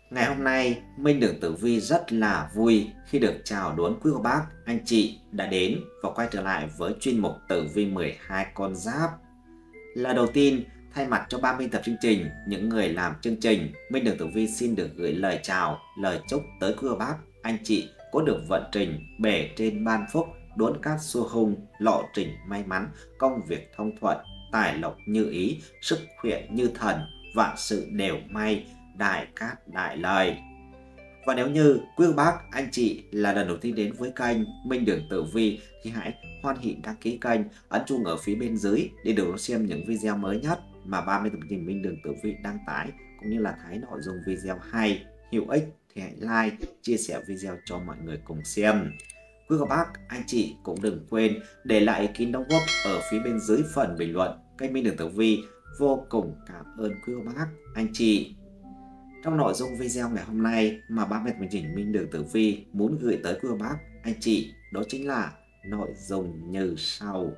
Ngày hôm nay, Minh Đường Tử Vi rất là vui khi được chào đón quý cô bác, anh chị đã đến và quay trở lại với chuyên mục Tử Vi 12 con giáp. Lời đầu tiên, thay mặt cho ban biên tập chương trình, những người làm chương trình, Minh Đường Tử Vi xin được gửi lời chào, lời chúc tới quý cô bác, anh chị có được vận trình bề trên ban phúc, đốn cát xua hung, lộ trình may mắn, công việc thông thuận, tài lộc như ý, sức khỏe như thần, vạn sự đều may, đại cát đại lợi. Và nếu như quý bác anh chị là lần đầu tiên đến với kênh Minh Đường Tử Vi thì hãy hoan hỉ đăng ký kênh, ấn chuông ở phía bên dưới để được xem những video mới nhất mà ban biên tập chương trình Minh Đường Tử Vi đăng tải, cũng như là thấy nội dung video hay, hữu ích thì hãy like, chia sẻ video cho mọi người cùng xem. Quý bác anh chị cũng đừng quên để lại ý kiến đóng góp ở phía bên dưới phần bình luận. Kênh Minh Đường Tử Vi vô cùng cảm ơn quý bác anh chị. Trong nội dung video ngày hôm nay mà ban biên tập chương trình Minh Đường Tử Vi muốn gửi tới quý bác anh chị đó chính là nội dung như sau.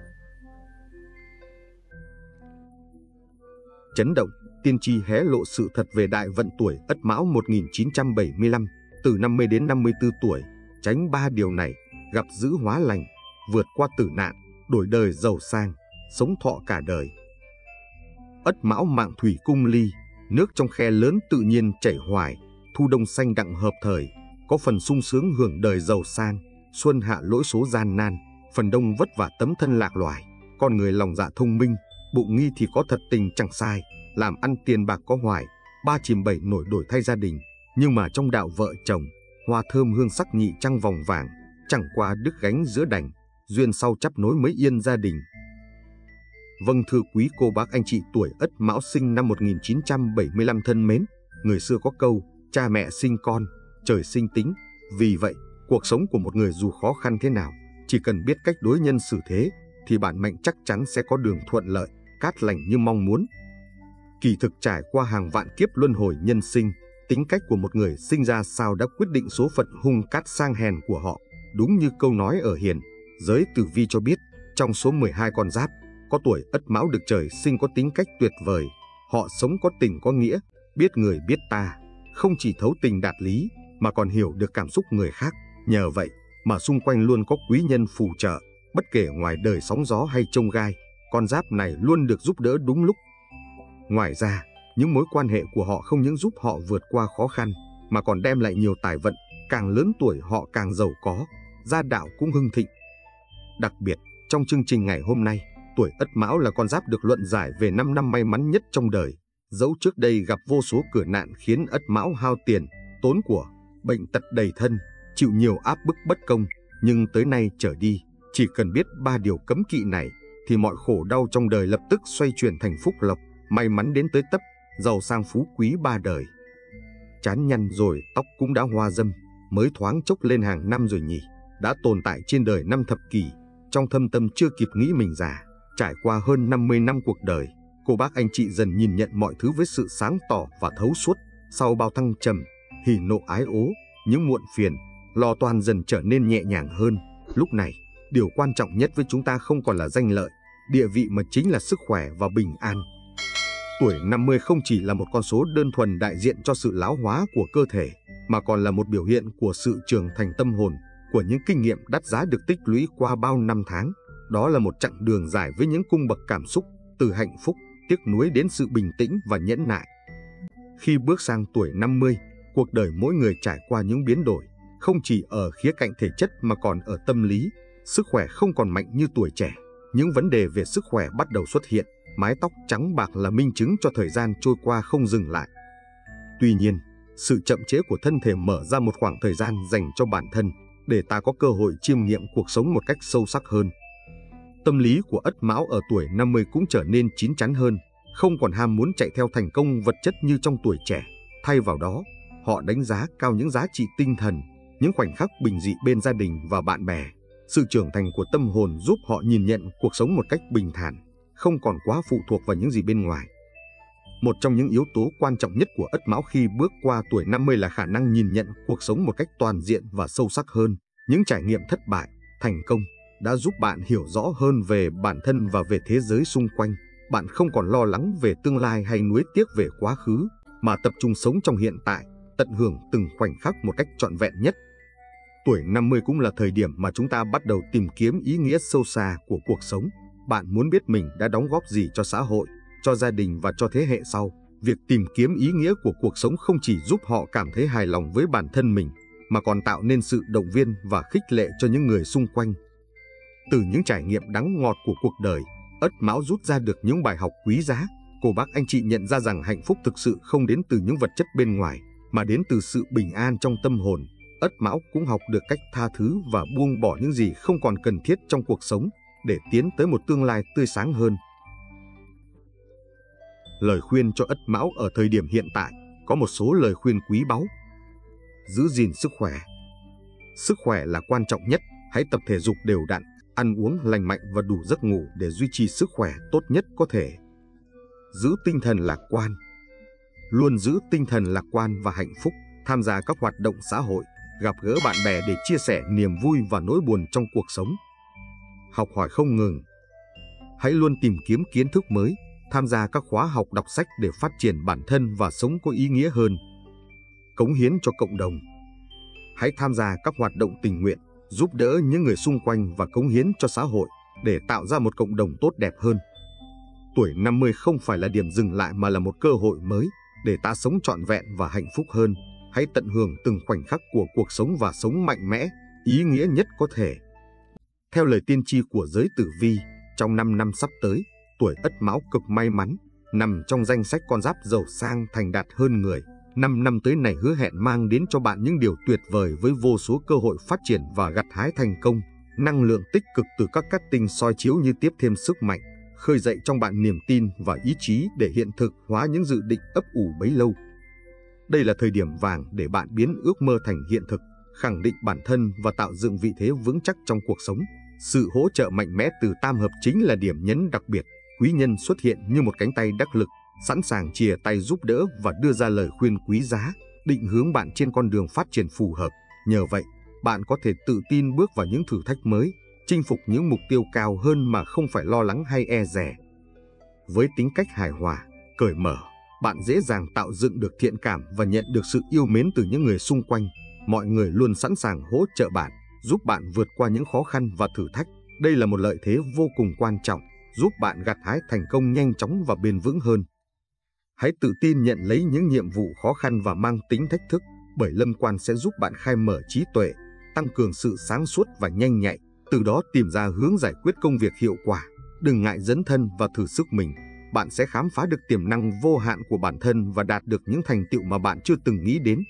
Chấn động, tiên tri hé lộ sự thật về đại vận tuổi Ất Mão 1975, từ 50 đến 54 tuổi, tránh 3 điều này, gặp dữ hóa lành, vượt qua tử nạn, đổi đời giàu sang, sống thọ cả đời. Ất Mão mạng thủy cung ly, nước trong khe lớn tự nhiên chảy hoài, thu đông xanh đặng hợp thời, có phần sung sướng hưởng đời giàu sang, xuân hạ lỗi số gian nan, phần đông vất vả tấm thân lạc loài, con người lòng dạ thông minh, bụng nghi thì có thật tình chẳng sai, làm ăn tiền bạc có hoài, ba chìm bảy nổi đổi thay gia đình, nhưng mà trong đạo vợ chồng, hoa thơm hương sắc nhị trăng vòng vàng, chẳng qua đứt gánh giữa đành, duyên sau chắp nối mới yên gia đình. Vâng thưa quý cô bác anh chị tuổi Ất Mão sinh năm 1975 thân mến, người xưa có câu, cha mẹ sinh con, trời sinh tính, vì vậy, cuộc sống của một người dù khó khăn thế nào, chỉ cần biết cách đối nhân xử thế, thì bản mệnh chắc chắn sẽ có đường thuận lợi, cát lành như mong muốn. Kỳ thực trải qua hàng vạn kiếp luân hồi nhân sinh, tính cách của một người sinh ra sao đã quyết định số phận hung cát sang hèn của họ. Đúng như câu nói ở Hiền, giới tử vi cho biết, trong số 12 con giáp, có tuổi Ất Mão được trời sinh có tính cách tuyệt vời. Họ sống có tình có nghĩa, biết người biết ta, không chỉ thấu tình đạt lý, mà còn hiểu được cảm xúc người khác. Nhờ vậy mà xung quanh luôn có quý nhân phù trợ, bất kể ngoài đời sóng gió hay chông gai, con giáp này luôn được giúp đỡ đúng lúc. Ngoài ra, những mối quan hệ của họ không những giúp họ vượt qua khó khăn, mà còn đem lại nhiều tài vận, càng lớn tuổi họ càng giàu có, gia đạo cũng hưng thịnh. Đặc biệt, trong chương trình ngày hôm nay, tuổi Ất Mão là con giáp được luận giải về 5 năm may mắn nhất trong đời. Dẫu trước đây gặp vô số cửa nạn khiến Ất Mão hao tiền, tốn của, bệnh tật đầy thân, chịu nhiều áp bức bất công, nhưng tới nay trở đi, chỉ cần biết 3 điều cấm kỵ này, thì mọi khổ đau trong đời lập tức xoay chuyển thành phúc lộc, may mắn đến tới tấp, giàu sang phú quý 3 đời. Chán nhăn rồi tóc cũng đã hoa râm, mới thoáng chốc lên hàng năm rồi nhỉ, đã tồn tại trên đời 5 thập kỷ, trong thâm tâm chưa kịp nghĩ mình già. Trải qua hơn 50 năm cuộc đời, cô bác anh chị dần nhìn nhận mọi thứ với sự sáng tỏ và thấu suốt. Sau bao thăng trầm, hỉ nộ ái ố, những muộn phiền, lo toan dần trở nên nhẹ nhàng hơn. Lúc này, điều quan trọng nhất với chúng ta không còn là danh lợi, địa vị mà chính là sức khỏe và bình an. Tuổi 50 không chỉ là một con số đơn thuần đại diện cho sự lão hóa của cơ thể, mà còn là một biểu hiện của sự trưởng thành tâm hồn, của những kinh nghiệm đắt giá được tích lũy qua bao năm tháng. Đó là một chặng đường dài với những cung bậc cảm xúc, từ hạnh phúc, tiếc nuối đến sự bình tĩnh và nhẫn nại. Khi bước sang tuổi 50, cuộc đời mỗi người trải qua những biến đổi, không chỉ ở khía cạnh thể chất mà còn ở tâm lý. Sức khỏe không còn mạnh như tuổi trẻ, những vấn đề về sức khỏe bắt đầu xuất hiện, mái tóc trắng bạc là minh chứng cho thời gian trôi qua không dừng lại. Tuy nhiên, sự chậm trễ của thân thể mở ra một khoảng thời gian dành cho bản thân, để ta có cơ hội chiêm nghiệm cuộc sống một cách sâu sắc hơn. Tâm lý của Ất Mão ở tuổi 50 cũng trở nên chín chắn hơn, không còn ham muốn chạy theo thành công vật chất như trong tuổi trẻ. Thay vào đó, họ đánh giá cao những giá trị tinh thần, những khoảnh khắc bình dị bên gia đình và bạn bè. Sự trưởng thành của tâm hồn giúp họ nhìn nhận cuộc sống một cách bình thản, không còn quá phụ thuộc vào những gì bên ngoài. Một trong những yếu tố quan trọng nhất của Ất Mão khi bước qua tuổi 50 là khả năng nhìn nhận cuộc sống một cách toàn diện và sâu sắc hơn. Những trải nghiệm thất bại, thành công đã giúp bạn hiểu rõ hơn về bản thân và về thế giới xung quanh. Bạn không còn lo lắng về tương lai hay nuối tiếc về quá khứ, mà tập trung sống trong hiện tại, tận hưởng từng khoảnh khắc một cách trọn vẹn nhất. Tuổi 50 cũng là thời điểm mà chúng ta bắt đầu tìm kiếm ý nghĩa sâu xa của cuộc sống. Bạn muốn biết mình đã đóng góp gì cho xã hội, cho gia đình và cho thế hệ sau. Việc tìm kiếm ý nghĩa của cuộc sống không chỉ giúp họ cảm thấy hài lòng với bản thân mình, mà còn tạo nên sự động viên và khích lệ cho những người xung quanh. Từ những trải nghiệm đắng ngọt của cuộc đời, Ất Mão rút ra được những bài học quý giá. Cô bác anh chị nhận ra rằng hạnh phúc thực sự không đến từ những vật chất bên ngoài, mà đến từ sự bình an trong tâm hồn. Ất Mão cũng học được cách tha thứ và buông bỏ những gì không còn cần thiết trong cuộc sống để tiến tới một tương lai tươi sáng hơn. Lời khuyên cho Ất Mão ở thời điểm hiện tại có một số lời khuyên quý báu. Giữ gìn sức khỏe. Sức khỏe là quan trọng nhất, hãy tập thể dục đều đặn, ăn uống lành mạnh và đủ giấc ngủ để duy trì sức khỏe tốt nhất có thể. Giữ tinh thần lạc quan. Luôn giữ tinh thần lạc quan và hạnh phúc, tham gia các hoạt động xã hội, gặp gỡ bạn bè để chia sẻ niềm vui và nỗi buồn trong cuộc sống. Học hỏi không ngừng. Hãy luôn tìm kiếm kiến thức mới, tham gia các khóa học đọc sách để phát triển bản thân và sống có ý nghĩa hơn. Cống hiến cho cộng đồng. Hãy tham gia các hoạt động tình nguyện, giúp đỡ những người xung quanh và cống hiến cho xã hội để tạo ra một cộng đồng tốt đẹp hơn. Tuổi 50 không phải là điểm dừng lại mà là một cơ hội mới để ta sống trọn vẹn và hạnh phúc hơn. Hãy tận hưởng từng khoảnh khắc của cuộc sống và sống mạnh mẽ, ý nghĩa nhất có thể. Theo lời tiên tri của giới tử vi, trong 5 năm sắp tới, tuổi Ất Mão cực may mắn, nằm trong danh sách con giáp giàu sang thành đạt hơn người. 5 năm tới này hứa hẹn mang đến cho bạn những điều tuyệt vời với vô số cơ hội phát triển và gặt hái thành công. Năng lượng tích cực từ các cát tinh soi chiếu như tiếp thêm sức mạnh, khơi dậy trong bạn niềm tin và ý chí để hiện thực hóa những dự định ấp ủ bấy lâu. Đây là thời điểm vàng để bạn biến ước mơ thành hiện thực, khẳng định bản thân và tạo dựng vị thế vững chắc trong cuộc sống. Sự hỗ trợ mạnh mẽ từ tam hợp chính là điểm nhấn đặc biệt. Quý nhân xuất hiện như một cánh tay đắc lực, sẵn sàng chìa tay giúp đỡ và đưa ra lời khuyên quý giá, định hướng bạn trên con đường phát triển phù hợp. Nhờ vậy, bạn có thể tự tin bước vào những thử thách mới, chinh phục những mục tiêu cao hơn mà không phải lo lắng hay e dè. Với tính cách hài hòa, cởi mở, bạn dễ dàng tạo dựng được thiện cảm và nhận được sự yêu mến từ những người xung quanh. Mọi người luôn sẵn sàng hỗ trợ bạn, giúp bạn vượt qua những khó khăn và thử thách. Đây là một lợi thế vô cùng quan trọng, giúp bạn gặt hái thành công nhanh chóng và bền vững hơn. Hãy tự tin nhận lấy những nhiệm vụ khó khăn và mang tính thách thức, bởi lâm quan sẽ giúp bạn khai mở trí tuệ, tăng cường sự sáng suốt và nhanh nhạy, từ đó tìm ra hướng giải quyết công việc hiệu quả. Đừng ngại dấn thân và thử sức mình, bạn sẽ khám phá được tiềm năng vô hạn của bản thân và đạt được những thành tựu mà bạn chưa từng nghĩ đến.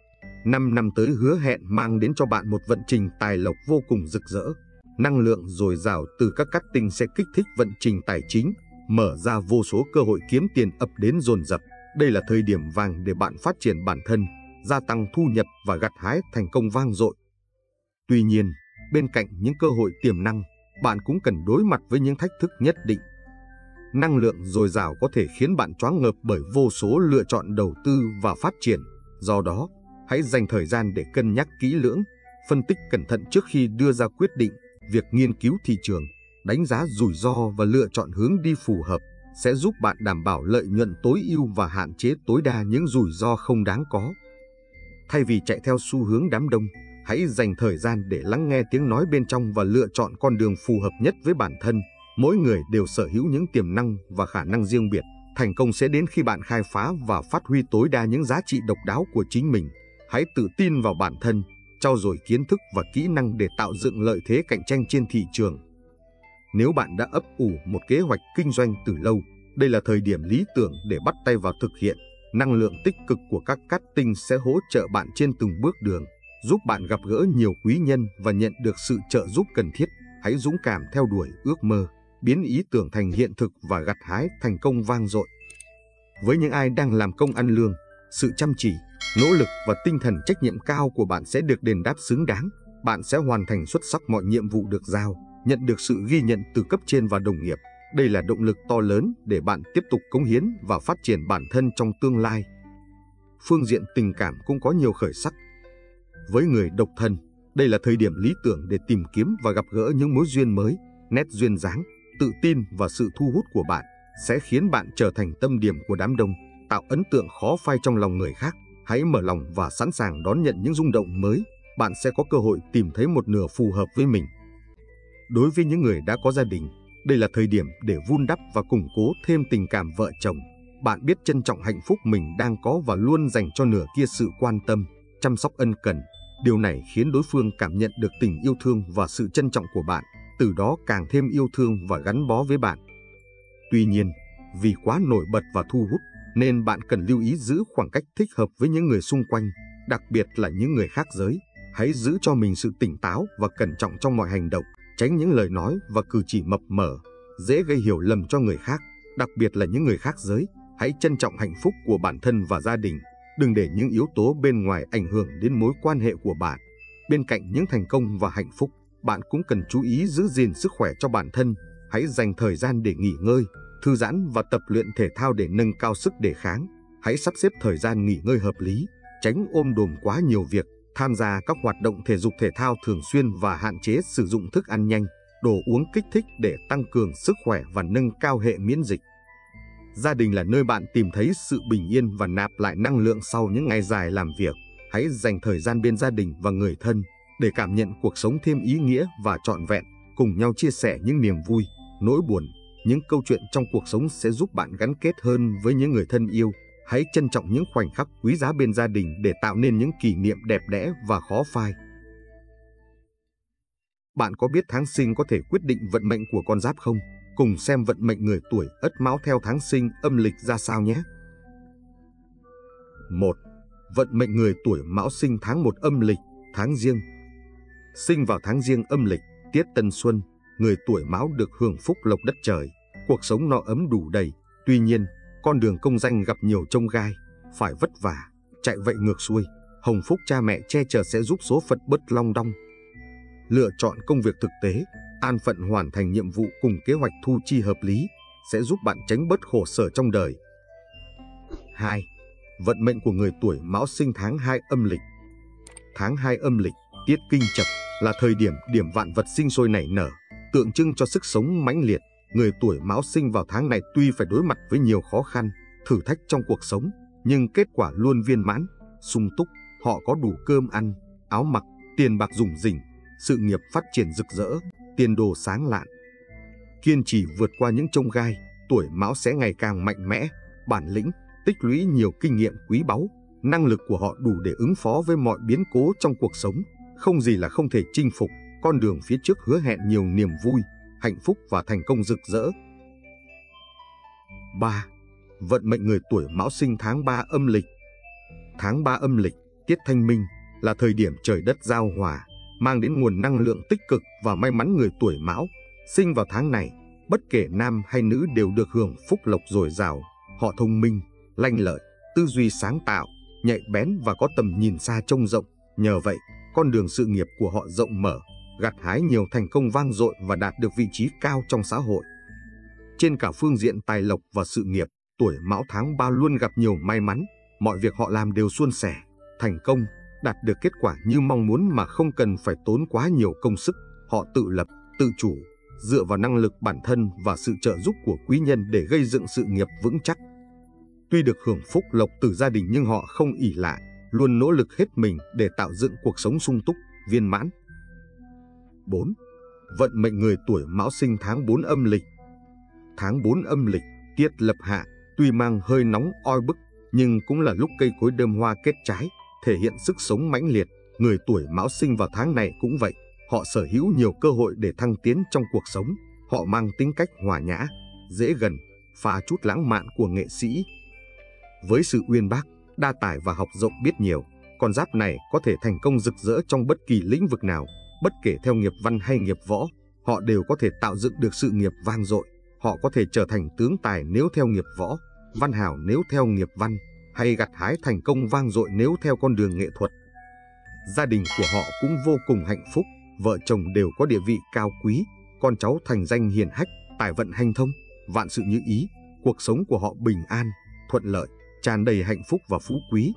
5 năm tới hứa hẹn mang đến cho bạn một vận trình tài lộc vô cùng rực rỡ. Năng lượng dồi dào từ các cát tinh sẽ kích thích vận trình tài chính, mở ra vô số cơ hội kiếm tiền ập đến dồn dập. Đây là thời điểm vàng để bạn phát triển bản thân, gia tăng thu nhập và gặt hái thành công vang dội. Tuy nhiên, bên cạnh những cơ hội tiềm năng, bạn cũng cần đối mặt với những thách thức nhất định. Năng lượng dồi dào có thể khiến bạn choáng ngợp bởi vô số lựa chọn đầu tư và phát triển. Do đó, hãy dành thời gian để cân nhắc kỹ lưỡng, phân tích cẩn thận trước khi đưa ra quyết định. Việc nghiên cứu thị trường, đánh giá rủi ro và lựa chọn hướng đi phù hợp sẽ giúp bạn đảm bảo lợi nhuận tối ưu và hạn chế tối đa những rủi ro không đáng có. Thay vì chạy theo xu hướng đám đông, hãy dành thời gian để lắng nghe tiếng nói bên trong và lựa chọn con đường phù hợp nhất với bản thân. Mỗi người đều sở hữu những tiềm năng và khả năng riêng biệt. Thành công sẽ đến khi bạn khai phá và phát huy tối đa những giá trị độc đáo của chính mình. Hãy tự tin vào bản thân, trau dồi kiến thức và kỹ năng để tạo dựng lợi thế cạnh tranh trên thị trường. Nếu bạn đã ấp ủ một kế hoạch kinh doanh từ lâu, đây là thời điểm lý tưởng để bắt tay vào thực hiện. Năng lượng tích cực của các cát tinh sẽ hỗ trợ bạn trên từng bước đường, giúp bạn gặp gỡ nhiều quý nhân và nhận được sự trợ giúp cần thiết. Hãy dũng cảm theo đuổi ước mơ, biến ý tưởng thành hiện thực và gặt hái thành công vang dội. Với những ai đang làm công ăn lương, sự chăm chỉ, nỗ lực và tinh thần trách nhiệm cao của bạn sẽ được đền đáp xứng đáng. Bạn sẽ hoàn thành xuất sắc mọi nhiệm vụ được giao, nhận được sự ghi nhận từ cấp trên và đồng nghiệp. Đây là động lực to lớn để bạn tiếp tục cống hiến và phát triển bản thân trong tương lai. Phương diện tình cảm cũng có nhiều khởi sắc. Với người độc thân, đây là thời điểm lý tưởng để tìm kiếm và gặp gỡ những mối duyên mới. Nét duyên dáng, tự tin và sự thu hút của bạn sẽ khiến bạn trở thành tâm điểm của đám đông, tạo ấn tượng khó phai trong lòng người khác. Hãy mở lòng và sẵn sàng đón nhận những rung động mới, bạn sẽ có cơ hội tìm thấy một nửa phù hợp với mình. Đối với những người đã có gia đình, đây là thời điểm để vun đắp và củng cố thêm tình cảm vợ chồng. Bạn biết trân trọng hạnh phúc mình đang có và luôn dành cho nửa kia sự quan tâm, chăm sóc ân cần. Điều này khiến đối phương cảm nhận được tình yêu thương và sự trân trọng của bạn, từ đó càng thêm yêu thương và gắn bó với bạn. Tuy nhiên, vì quá nổi bật và thu hút, nên bạn cần lưu ý giữ khoảng cách thích hợp với những người xung quanh, đặc biệt là những người khác giới. Hãy giữ cho mình sự tỉnh táo và cẩn trọng trong mọi hành động, tránh những lời nói và cử chỉ mập mờ, dễ gây hiểu lầm cho người khác, đặc biệt là những người khác giới. Hãy trân trọng hạnh phúc của bản thân và gia đình, đừng để những yếu tố bên ngoài ảnh hưởng đến mối quan hệ của bạn. Bên cạnh những thành công và hạnh phúc, bạn cũng cần chú ý giữ gìn sức khỏe cho bản thân. Hãy dành thời gian để nghỉ ngơi, thư giãn và tập luyện thể thao để nâng cao sức đề kháng. Hãy sắp xếp thời gian nghỉ ngơi hợp lý, tránh ôm đồm quá nhiều việc, tham gia các hoạt động thể dục thể thao thường xuyên và hạn chế sử dụng thức ăn nhanh, đồ uống kích thích để tăng cường sức khỏe và nâng cao hệ miễn dịch. Gia đình là nơi bạn tìm thấy sự bình yên và nạp lại năng lượng sau những ngày dài làm việc. Hãy dành thời gian bên gia đình và người thân để cảm nhận cuộc sống thêm ý nghĩa và trọn vẹn, cùng nhau chia sẻ những niềm vui, nỗi buồn. Những câu chuyện trong cuộc sống sẽ giúp bạn gắn kết hơn với những người thân yêu. Hãy trân trọng những khoảnh khắc quý giá bên gia đình để tạo nên những kỷ niệm đẹp đẽ và khó phai. Bạn có biết tháng sinh có thể quyết định vận mệnh của con giáp không? Cùng xem vận mệnh người tuổi Ất Mão theo tháng sinh âm lịch ra sao nhé. 1. Vận mệnh người tuổi Mão sinh tháng 1 âm lịch, tháng Giêng. Sinh vào tháng Giêng âm lịch, tiết Tân Xuân, người tuổi Mão được hưởng phúc lộc đất trời, cuộc sống no ấm đủ đầy. Tuy nhiên, con đường công danh gặp nhiều chông gai, phải vất vả, chạy vậy ngược xuôi. Hồng phúc cha mẹ che chở sẽ giúp số phận bớt long đong. Lựa chọn công việc thực tế, an phận hoàn thành nhiệm vụ cùng kế hoạch thu chi hợp lý sẽ giúp bạn tránh bớt khổ sở trong đời. 2. Vận mệnh của người tuổi Mão sinh tháng 2 âm lịch. Tháng 2 âm lịch, tiết Kinh Chập, là thời điểm vạn vật sinh sôi nảy nở, tượng trưng cho sức sống mãnh liệt. Người tuổi Mão sinh vào tháng này tuy phải đối mặt với nhiều khó khăn, thử thách trong cuộc sống, nhưng kết quả luôn viên mãn, sung túc. Họ có đủ cơm ăn, áo mặc, tiền bạc rủng rỉnh, sự nghiệp phát triển rực rỡ, tiền đồ sáng lạn. Kiên trì vượt qua những chông gai, tuổi Mão sẽ ngày càng mạnh mẽ, bản lĩnh, tích lũy nhiều kinh nghiệm quý báu. Năng lực của họ đủ để ứng phó với mọi biến cố trong cuộc sống, không gì là không thể chinh phục. Con đường phía trước hứa hẹn nhiều niềm vui, hạnh phúc và thành công rực rỡ. 3. Vận mệnh người tuổi Mão sinh tháng 3 âm lịch. Tháng 3 âm lịch, tiết Thanh Minh, là thời điểm trời đất giao hòa, mang đến nguồn năng lượng tích cực và may mắn. Người tuổi Mão sinh vào tháng này, bất kể nam hay nữ đều được hưởng phúc lộc dồi dào. Họ thông minh, lanh lợi, tư duy sáng tạo, nhạy bén và có tầm nhìn xa trông rộng. Nhờ vậy, con đường sự nghiệp của họ rộng mở, gặt hái nhiều thành công vang dội và đạt được vị trí cao trong xã hội. Trên cả phương diện tài lộc và sự nghiệp, tuổi Mão tháng 3 luôn gặp nhiều may mắn. Mọi việc họ làm đều suôn sẻ, thành công, đạt được kết quả như mong muốn mà không cần phải tốn quá nhiều công sức. Họ tự lập, tự chủ, dựa vào năng lực bản thân và sự trợ giúp của quý nhân để gây dựng sự nghiệp vững chắc. Tuy được hưởng phúc lộc từ gia đình nhưng họ không ỷ lại, luôn nỗ lực hết mình để tạo dựng cuộc sống sung túc, viên mãn. 4. Vận mệnh người tuổi Mão sinh tháng 4 âm lịch. Tháng 4 âm lịch, tiết Lập Hạ, tuy mang hơi nóng oi bức, nhưng cũng là lúc cây cối đơm hoa kết trái, thể hiện sức sống mãnh liệt. Người tuổi Mão sinh vào tháng này cũng vậy, họ sở hữu nhiều cơ hội để thăng tiến trong cuộc sống. Họ mang tính cách hòa nhã, dễ gần, pha chút lãng mạn của nghệ sĩ. Với sự uyên bác, đa tài và học rộng biết nhiều, con giáp này có thể thành công rực rỡ trong bất kỳ lĩnh vực nào. Bất kể theo nghiệp văn hay nghiệp võ, họ đều có thể tạo dựng được sự nghiệp vang dội. Họ có thể trở thành tướng tài nếu theo nghiệp võ, văn hào nếu theo nghiệp văn, hay gặt hái thành công vang dội nếu theo con đường nghệ thuật. Gia đình của họ cũng vô cùng hạnh phúc, vợ chồng đều có địa vị cao quý, con cháu thành danh hiền hách, tài vận hanh thông, vạn sự như ý. Cuộc sống của họ bình an, thuận lợi, tràn đầy hạnh phúc và phú quý.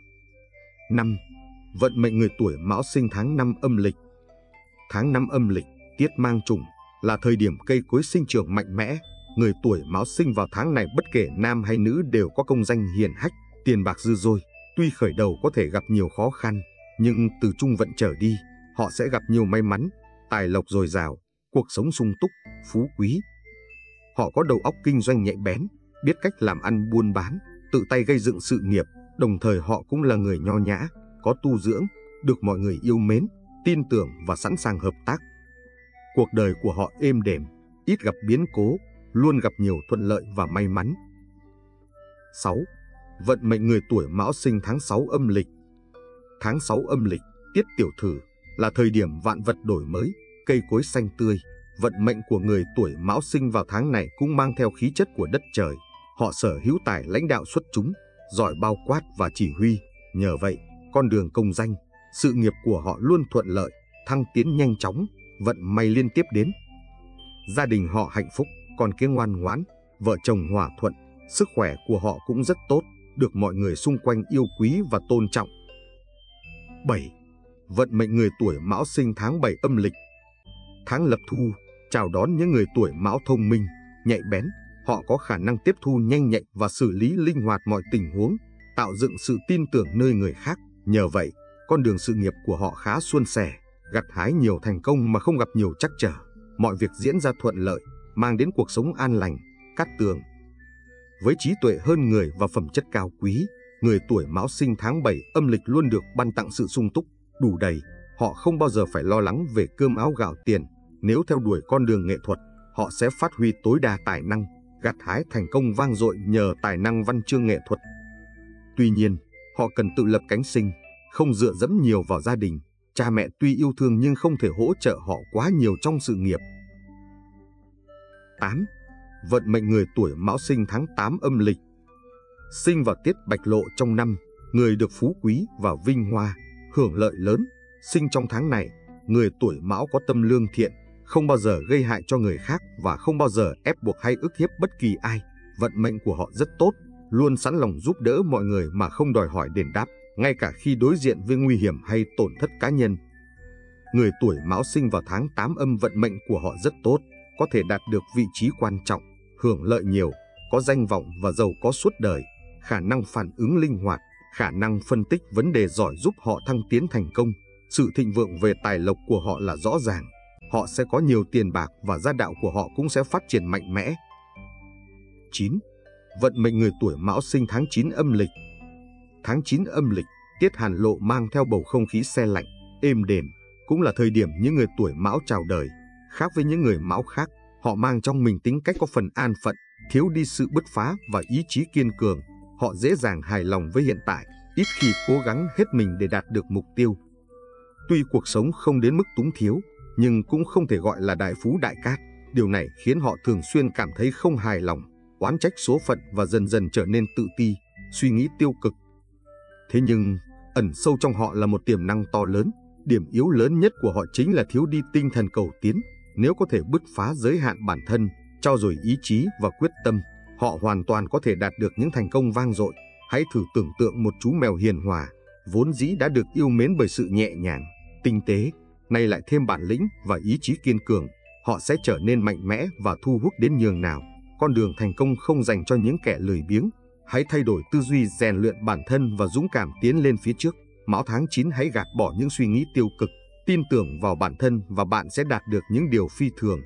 5. Vận mệnh người tuổi Mão sinh tháng 5 âm lịch. Tháng 5 âm lịch, tiết Mang Trùng, là thời điểm cây cối sinh trưởng mạnh mẽ. Người tuổi Mão sinh vào tháng này bất kể nam hay nữ đều có công danh hiển hách, tiền bạc dư dôi. Tuy khởi đầu có thể gặp nhiều khó khăn, nhưng từ trung vận trở đi, họ sẽ gặp nhiều may mắn, tài lộc dồi dào, cuộc sống sung túc, phú quý. Họ có đầu óc kinh doanh nhạy bén, biết cách làm ăn buôn bán, tự tay gây dựng sự nghiệp, đồng thời họ cũng là người nho nhã, có tu dưỡng, được mọi người yêu mến, tin tưởng và sẵn sàng hợp tác. Cuộc đời của họ êm đềm, ít gặp biến cố, luôn gặp nhiều thuận lợi và may mắn. 6. Vận mệnh người tuổi Mão sinh tháng 6 âm lịch. Tháng 6 âm lịch, tiết Tiểu Thử, là thời điểm vạn vật đổi mới, cây cối xanh tươi. Vận mệnh của người tuổi Mão sinh vào tháng này cũng mang theo khí chất của đất trời. Họ sở hữu tài lãnh đạo xuất chúng, giỏi bao quát và chỉ huy. Nhờ vậy, con đường công danh, sự nghiệp của họ luôn thuận lợi, thăng tiến nhanh chóng, vận may liên tiếp đến. Gia đình họ hạnh phúc, con cái ngoan ngoãn, vợ chồng hòa thuận, sức khỏe của họ cũng rất tốt, được mọi người xung quanh yêu quý và tôn trọng. 7. Vận mệnh người tuổi Mão sinh tháng 7 âm lịch. Tháng Lập Thu chào đón những người tuổi Mão thông minh, nhạy bén. Họ có khả năng tiếp thu nhanh nhạy và xử lý linh hoạt mọi tình huống, tạo dựng sự tin tưởng nơi người khác. Nhờ vậy, con đường sự nghiệp của họ khá suôn sẻ, gặt hái nhiều thành công mà không gặp nhiều trắc trở. Mọi việc diễn ra thuận lợi, mang đến cuộc sống an lành, cát tường. Với trí tuệ hơn người và phẩm chất cao quý, người tuổi Mão sinh tháng 7 âm lịch luôn được ban tặng sự sung túc, đủ đầy. Họ không bao giờ phải lo lắng về cơm áo gạo tiền. Nếu theo đuổi con đường nghệ thuật, họ sẽ phát huy tối đa tài năng, gặt hái thành công vang dội nhờ tài năng văn chương nghệ thuật. Tuy nhiên, họ cần tự lập cánh sinh, không dựa dẫm nhiều vào gia đình. Cha mẹ tuy yêu thương nhưng không thể hỗ trợ họ quá nhiều trong sự nghiệp. 8. Vận mệnh người tuổi Mão sinh tháng 8 âm lịch. Sinh vào tiết Bạch Lộ trong năm, người được phú quý và vinh hoa, hưởng lợi lớn. Sinh trong tháng này, người tuổi Mão có tâm lương thiện, không bao giờ gây hại cho người khác và không bao giờ ép buộc hay ức hiếp bất kỳ ai. Vận mệnh của họ rất tốt, luôn sẵn lòng giúp đỡ mọi người mà không đòi hỏi đền đáp, ngay cả khi đối diện với nguy hiểm hay tổn thất cá nhân. Người tuổi Mão sinh vào tháng 8 âm vận mệnh của họ rất tốt, có thể đạt được vị trí quan trọng, hưởng lợi nhiều, có danh vọng và giàu có suốt đời, khả năng phản ứng linh hoạt, khả năng phân tích vấn đề giỏi giúp họ thăng tiến thành công. Sự thịnh vượng về tài lộc của họ là rõ ràng, họ sẽ có nhiều tiền bạc và gia đạo của họ cũng sẽ phát triển mạnh mẽ. 9. Vận mệnh người tuổi Mão sinh tháng 9 âm lịch. Tháng 9 âm lịch, tiết Hàn Lộ mang theo bầu không khí se lạnh, êm đềm, cũng là thời điểm những người tuổi Mão chào đời. Khác với những người Mão khác, họ mang trong mình tính cách có phần an phận, thiếu đi sự bứt phá và ý chí kiên cường. Họ dễ dàng hài lòng với hiện tại, ít khi cố gắng hết mình để đạt được mục tiêu. Tuy cuộc sống không đến mức túng thiếu, nhưng cũng không thể gọi là đại phú đại cát. Điều này khiến họ thường xuyên cảm thấy không hài lòng, oán trách số phận và dần dần trở nên tự ti, suy nghĩ tiêu cực. Thế nhưng, ẩn sâu trong họ là một tiềm năng to lớn. Điểm yếu lớn nhất của họ chính là thiếu đi tinh thần cầu tiến. Nếu có thể bứt phá giới hạn bản thân, trau dồi ý chí và quyết tâm, họ hoàn toàn có thể đạt được những thành công vang dội. Hãy thử tưởng tượng một chú mèo hiền hòa, vốn dĩ đã được yêu mến bởi sự nhẹ nhàng, tinh tế, nay lại thêm bản lĩnh và ý chí kiên cường. Họ sẽ trở nên mạnh mẽ và thu hút đến nhường nào. Con đường thành công không dành cho những kẻ lười biếng. Hãy thay đổi tư duy, rèn luyện bản thân và dũng cảm tiến lên phía trước. Mão tháng 9 hãy gạt bỏ những suy nghĩ tiêu cực, tin tưởng vào bản thân và bạn sẽ đạt được những điều phi thường.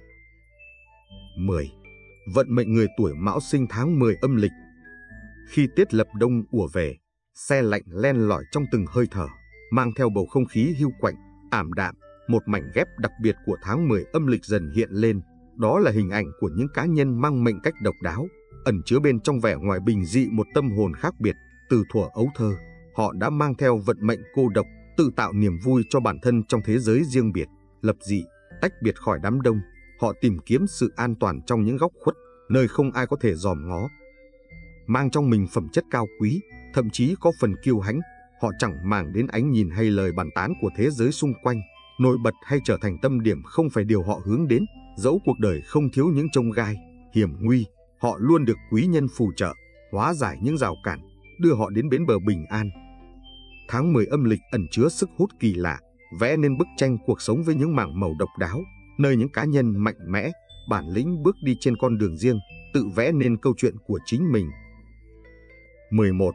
10. Vận mệnh người tuổi Mão sinh tháng 10 âm lịch. Khi tiết lập đông ùa về, se lạnh len lỏi trong từng hơi thở, mang theo bầu không khí hiu quạnh, ảm đạm. Một mảnh ghép đặc biệt của tháng 10 âm lịch dần hiện lên. Đó là hình ảnh của những cá nhân mang mệnh cách độc đáo, ẩn chứa bên trong vẻ ngoài bình dị một tâm hồn khác biệt. Từ thuở ấu thơ, họ đã mang theo vận mệnh cô độc, tự tạo niềm vui cho bản thân trong thế giới riêng biệt, lập dị, tách biệt khỏi đám đông. Họ tìm kiếm sự an toàn trong những góc khuất, nơi không ai có thể dòm ngó. Mang trong mình phẩm chất cao quý, thậm chí có phần kiêu hãnh, họ chẳng màng đến ánh nhìn hay lời bàn tán của thế giới xung quanh. Nổi bật hay trở thành tâm điểm không phải điều họ hướng đến. Dẫu cuộc đời không thiếu những chông gai, hiểm nguy, họ luôn được quý nhân phù trợ, hóa giải những rào cản, đưa họ đến bến bờ bình an. Tháng 10 âm lịch ẩn chứa sức hút kỳ lạ, vẽ nên bức tranh cuộc sống với những mảng màu độc đáo, nơi những cá nhân mạnh mẽ, bản lĩnh bước đi trên con đường riêng, tự vẽ nên câu chuyện của chính mình. 11.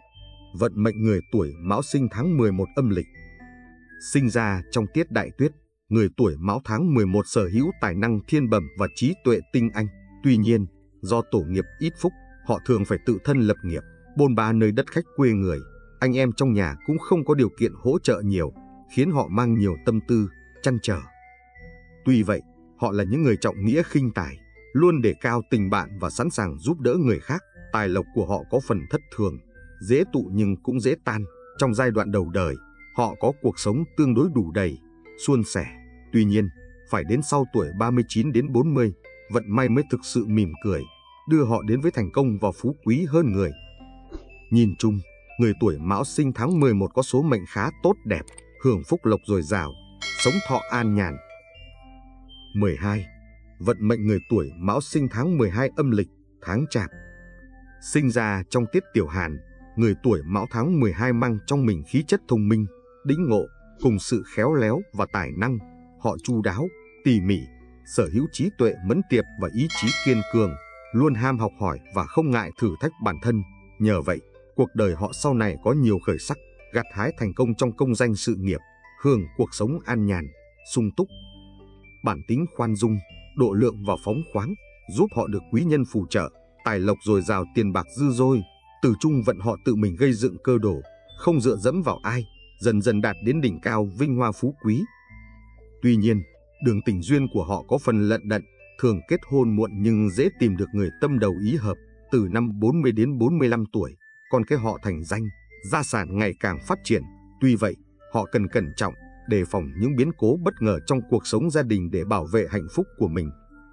Vận mệnh người tuổi Mão sinh tháng 11 âm lịch. Sinh ra trong tiết đại tuyết, người tuổi Mão tháng 11 sở hữu tài năng thiên bẩm và trí tuệ tinh anh. Tuy nhiên, do tổ nghiệp ít phúc, họ thường phải tự thân lập nghiệp, bôn ba nơi đất khách quê người. Anh em trong nhà cũng không có điều kiện hỗ trợ nhiều, khiến họ mang nhiều tâm tư, trăn trở. Tuy vậy, họ là những người trọng nghĩa khinh tài, luôn đề cao tình bạn và sẵn sàng giúp đỡ người khác. Tài lộc của họ có phần thất thường, dễ tụ nhưng cũng dễ tan. Trong giai đoạn đầu đời, họ có cuộc sống tương đối đủ đầy, suôn sẻ. Tuy nhiên, phải đến sau tuổi 39 đến 40, vận may mới thực sự mỉm cười, đưa họ đến với thành công và phú quý hơn người. Nhìn chung, người tuổi Mão sinh tháng 11 có số mệnh khá tốt đẹp, hưởng phúc lộc dồi dào, sống thọ an nhàn. 12. Vận mệnh người tuổi Mão sinh tháng 12 âm lịch, tháng Chạp. Sinh ra trong tiết Tiểu Hàn, người tuổi Mão tháng 12 mang trong mình khí chất thông minh, đĩnh ngộ, cùng sự khéo léo và tài năng. Họ chu đáo, tỉ mỉ, sở hữu trí tuệ mẫn tiệp và ý chí kiên cường, luôn ham học hỏi và không ngại thử thách bản thân. Nhờ vậy, cuộc đời họ sau này có nhiều khởi sắc, gặt hái thành công trong công danh sự nghiệp, hưởng cuộc sống an nhàn, sung túc. Bản tính khoan dung, độ lượng và phóng khoáng, giúp họ được quý nhân phù trợ, tài lộc dồi dào, tiền bạc dư dôi. Từ chung vận họ tự mình gây dựng cơ đồ, không dựa dẫm vào ai, dần dần đạt đến đỉnh cao vinh hoa phú quý. Tuy nhiên, đường tình duyên của họ có phần lận đận, thường kết hôn muộn nhưng dễ tìm được người tâm đầu ý hợp. Từ năm 40 đến 45 tuổi, con cái họ thành danh, gia sản ngày càng phát triển. Tuy vậy, họ cần cẩn trọng, đề phòng những biến cố bất ngờ trong cuộc sống gia đình để bảo vệ hạnh phúc của mình.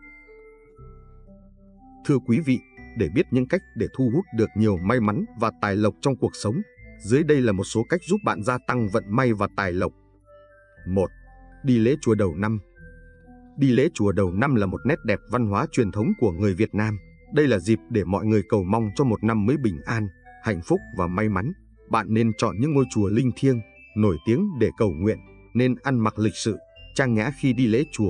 Thưa quý vị, để biết những cách để thu hút được nhiều may mắn và tài lộc trong cuộc sống, dưới đây là một số cách giúp bạn gia tăng vận may và tài lộc. 1. Đi lễ chùa đầu năm. Đi lễ chùa đầu năm là một nét đẹp văn hóa truyền thống của người Việt Nam. Đây là dịp để mọi người cầu mong cho một năm mới bình an, hạnh phúc và may mắn. Bạn nên chọn những ngôi chùa linh thiêng, nổi tiếng để cầu nguyện, nên ăn mặc lịch sự, trang nhã khi đi lễ chùa.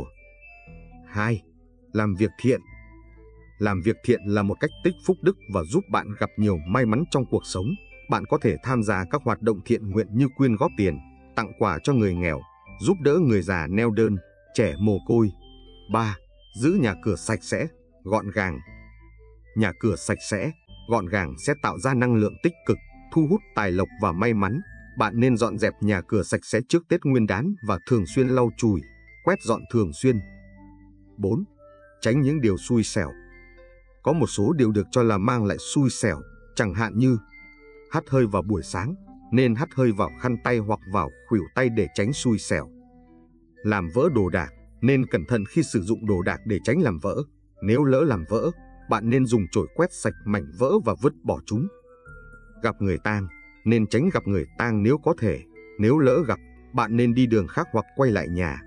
2. Làm việc thiện. Làm việc thiện là một cách tích phúc đức và giúp bạn gặp nhiều may mắn trong cuộc sống. Bạn có thể tham gia các hoạt động thiện nguyện như quyên góp tiền, tặng quà cho người nghèo, giúp đỡ người già neo đơn, trẻ mồ côi. 3. Giữ nhà cửa sạch sẽ, gọn gàng. Nhà cửa sạch sẽ, gọn gàng sẽ tạo ra năng lượng tích cực, thu hút tài lộc và may mắn. Bạn nên dọn dẹp nhà cửa sạch sẽ trước Tết Nguyên đán và thường xuyên lau chùi, quét dọn thường xuyên. 4. Tránh những điều xui xẻo. Có một số điều được cho là mang lại xui xẻo, chẳng hạn như hắt hơi vào buổi sáng, nên hắt hơi vào khăn tay hoặc vào khuỷu tay để tránh xui xẻo. Làm vỡ đồ đạc, nên cẩn thận khi sử dụng đồ đạc để tránh làm vỡ. Nếu lỡ làm vỡ, bạn nên dùng chổi quét sạch mảnh vỡ và vứt bỏ chúng. Gặp người tang, nên tránh gặp người tang nếu có thể. Nếu lỡ gặp, bạn nên đi đường khác hoặc quay lại nhà.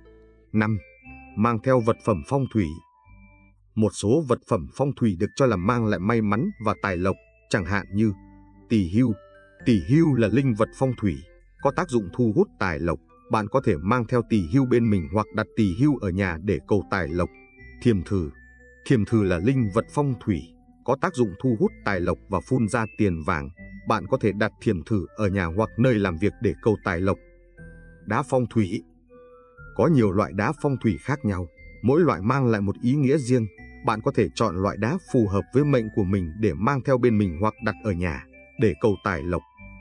5. Mang theo vật phẩm phong thủy. Một số vật phẩm phong thủy được cho là mang lại may mắn và tài lộc, chẳng hạn như tỳ hưu. Tỳ hưu là linh vật phong thủy, có tác dụng thu hút tài lộc. Bạn có thể mang theo tỳ hưu bên mình hoặc đặt tỳ hưu ở nhà để cầu tài lộc. Thiềm thử. Thiềm thử là linh vật phong thủy, có tác dụng thu hút tài lộc và phun ra tiền vàng. Bạn có thể đặt thiềm thử ở nhà hoặc nơi làm việc để cầu tài lộc. Đá phong thủy. Có nhiều loại đá phong thủy khác nhau, mỗi loại mang lại một ý nghĩa riêng. Bạn có thể chọn loại đá phù hợp với mệnh của mình để mang theo bên mình hoặc đặt ở nhà để cầu tài lộc.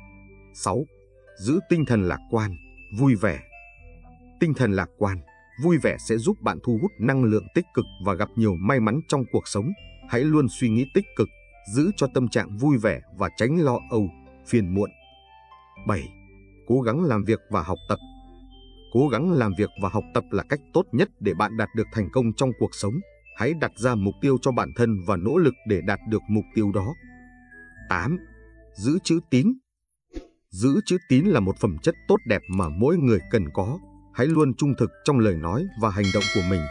6. Giữ tinh thần lạc quan, vui vẻ. Tinh thần lạc quan, vui vẻ sẽ giúp bạn thu hút năng lượng tích cực và gặp nhiều may mắn trong cuộc sống. Hãy luôn suy nghĩ tích cực, giữ cho tâm trạng vui vẻ và tránh lo âu, phiền muộn. 7. Cố gắng làm việc và học tập. Cố gắng làm việc và học tập là cách tốt nhất để bạn đạt được thành công trong cuộc sống. Hãy đặt ra mục tiêu cho bản thân và nỗ lực để đạt được mục tiêu đó. 8. Giữ chữ tín. Giữ chữ tín là một phẩm chất tốt đẹp mà mỗi người cần có. Hãy luôn trung thực trong lời nói và hành động của mình.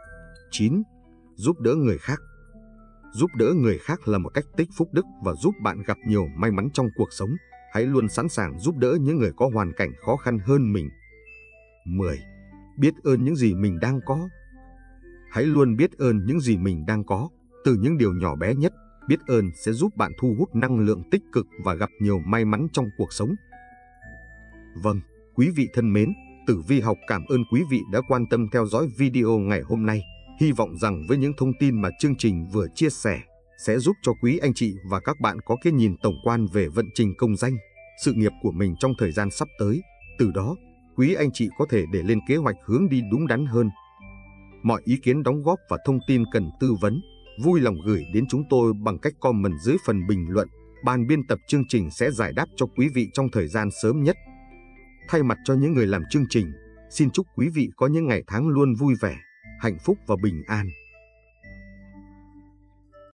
9. Giúp đỡ người khác. Giúp đỡ người khác là một cách tích phúc đức và giúp bạn gặp nhiều may mắn trong cuộc sống. Hãy luôn sẵn sàng giúp đỡ những người có hoàn cảnh khó khăn hơn mình. 10. Biết ơn những gì mình đang có. Hãy luôn biết ơn những gì mình đang có, từ những điều nhỏ bé nhất Biết ơn sẽ giúp bạn thu hút năng lượng tích cực và gặp nhiều may mắn trong cuộc sống. Vâng, quý vị thân mến, Tử Vi Học cảm ơn quý vị đã quan tâm theo dõi video ngày hôm nay. Hy vọng rằng với những thông tin mà chương trình vừa chia sẻ sẽ giúp cho quý anh chị và các bạn có cái nhìn tổng quan về vận trình công danh, sự nghiệp của mình trong thời gian sắp tới. Từ đó, quý anh chị có thể để lên kế hoạch hướng đi đúng đắn hơn. Mọi ý kiến đóng góp và thông tin cần tư vấn, vui lòng gửi đến chúng tôi bằng cách comment dưới phần bình luận. Ban biên tập chương trình sẽ giải đáp cho quý vị trong thời gian sớm nhất. Thay mặt cho những người làm chương trình, xin chúc quý vị có những ngày tháng luôn vui vẻ, hạnh phúc và bình an.